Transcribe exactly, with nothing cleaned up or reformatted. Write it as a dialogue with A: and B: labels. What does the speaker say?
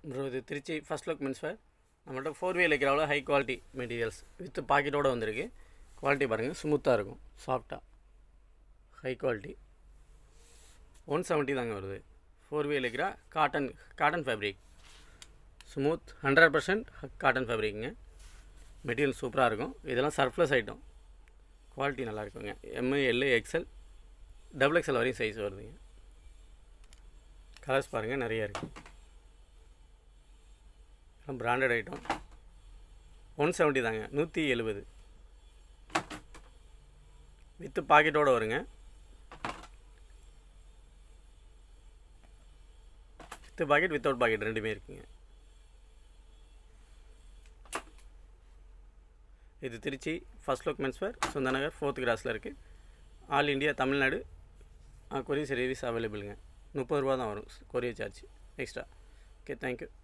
A: Bro இது Trichy first look menswear. நம்மள்ட்ட four way லைக்ராவில் ஹை குவாலிட்டி மெட்டீரியல்ஸ் வித் பாக்கெட்டோடு வந்திருக்கு. குவாலிட்டி பாருங்கள், ஸ்மூத்தாக இருக்கும், சாஃப்டாக, ஹை குவாலிட்டி. ஒன் செவன்ட்டி தாங்க வருது. Four way Lycra cotton cotton fabric, smooth hundred percent cotton ஃபேப்ரிக்குங்க. மெட்டீரியல் சூப்பராக இருக்கும். இதெல்லாம் சர்ப்ளஸ் ஐட்டம், குவாலிட்டி நல்லா இருக்குங்க. M L XL double XL வரையும் சைஸ் வருதுங்க. கலர்ஸ் பாருங்கள், நிறைய இருக்குது. எல்லாம் பிராண்டட் ஐட்டம். ஒன் செவன்ட்டி தாங்க, நூற்றி எழுபது வித்து பாக்கெட்டோடு வருங்க. வித்து பாக்கெட் வித்தவுட் பாக்கெட் ரெண்டுமே இருக்குங்க. இது Trichy first look menswear, Sundar Nagar fourth கிராஸில் இருக்குது. All India Tamil Nadu courier service அவைலபிளுங்க. முப்பது ரூபா தான் வரும் courier charge extra. Okay, thank you.